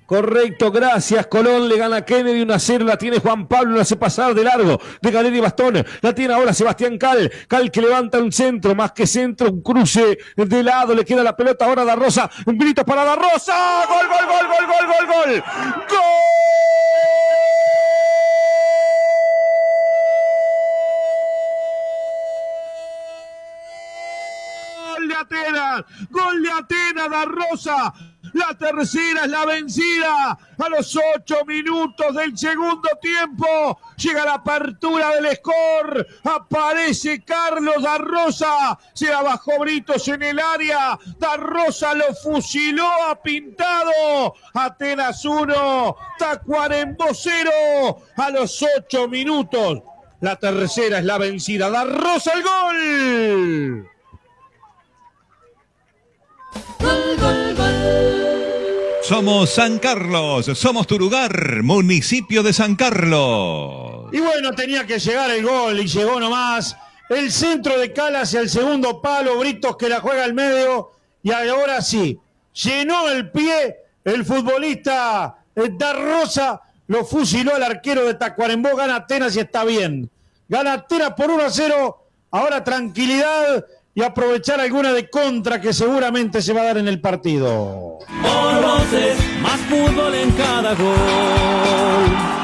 Correcto, gracias. Colón le gana a Kennedy 1-0. La tiene Juan Pablo, la hace pasar de largo. De Galeri Bastón. La tiene ahora Sebastián Cal. Cal que levanta un centro, más que centro, un cruce de lado. Le queda la pelota ahora a Da Rosa. Un grito para Da Rosa. ¡Gol, gol, gol, gol, gol, gol, gol! ¡Gol! Gol de Atenas, Da Rosa. La tercera es la vencida. A los 8 minutos del segundo tiempo llega la apertura del score. Aparece Carlos Da Rosa. Se la bajó Britos en el área. Da Rosa lo fusiló a Pintado. Atenas 1, Tacuarembó 0. A los 8 minutos. La tercera es la vencida. Da Rosa el gol. Gol, gol, gol. Somos San Carlos, somos tu lugar, municipio de San Carlos. Y bueno, tenía que llegar el gol y llegó nomás. El centro de Cala hacia el segundo palo, Britos que la juega al medio y ahora sí, llenó el pie el futbolista Da Rosa, lo fusiló al arquero de Tacuarembó, gana Atenas y está bien. Gana Atenas por 1-0, ahora tranquilidad y aprovechar alguna de contra que seguramente se va a dar en el partido. Por voces, más fútbol en cada gol.